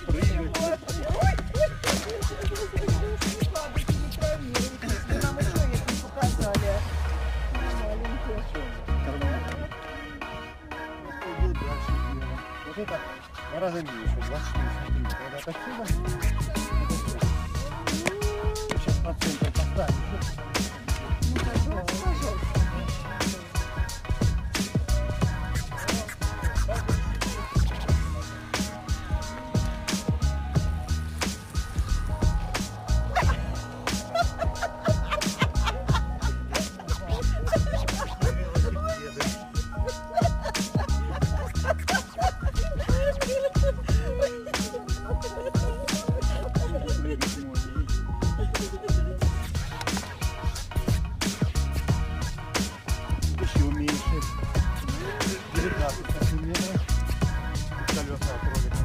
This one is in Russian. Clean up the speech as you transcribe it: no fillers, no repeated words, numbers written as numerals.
Вот это гораздо меньше, 24 сантиметра. Вот отсюда. Сейчас процентов поставим. Еще меньше. 19 сантиметров. Колесная кролик.